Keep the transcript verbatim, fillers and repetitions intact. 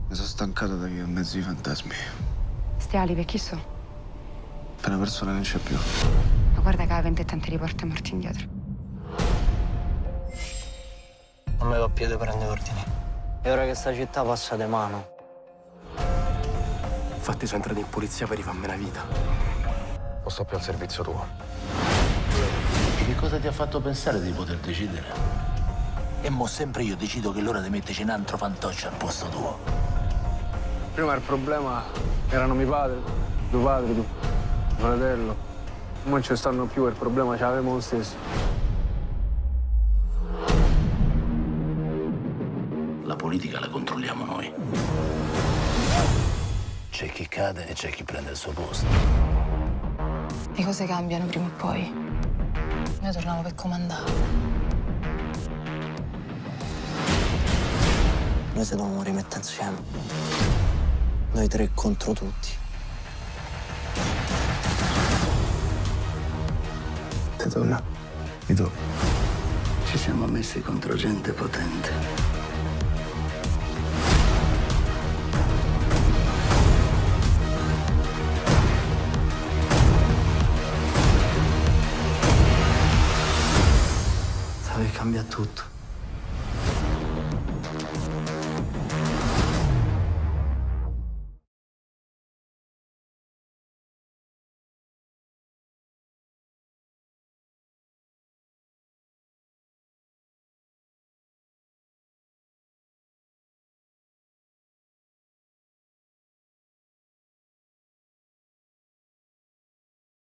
Mi sono stancato da vivere in mezzo ai fantasmi. Ste ali per chi so? Per una persona che non c'è più. Ma guarda che la vendetta ti riporta morti indietro. A me va a piede prende ordini. E ora che sta città passa di mano. Infatti sono entrato in polizia per rifarmi la vita. Non sto più al servizio tuo. Che cosa ti ha fatto pensare di poter decidere? E mo sempre io decido che è l'ora di metterci un altro fantoccio al posto tuo. Prima il problema erano mio padre, tuo padre, tuo fratello. Ora non ci stanno più e il problema ce l'avevamo lo stesso. La politica la controlliamo noi. C'è chi cade e c'è chi prende il suo posto. Le cose cambiano prima o poi. Noi torniamo per comandare. Noi se dobbiamo rimettere insieme. Noi tre contro tutti. Ti torna? Mi tocca. Ci siamo messi contro gente potente. Sapevi che cambia tutto.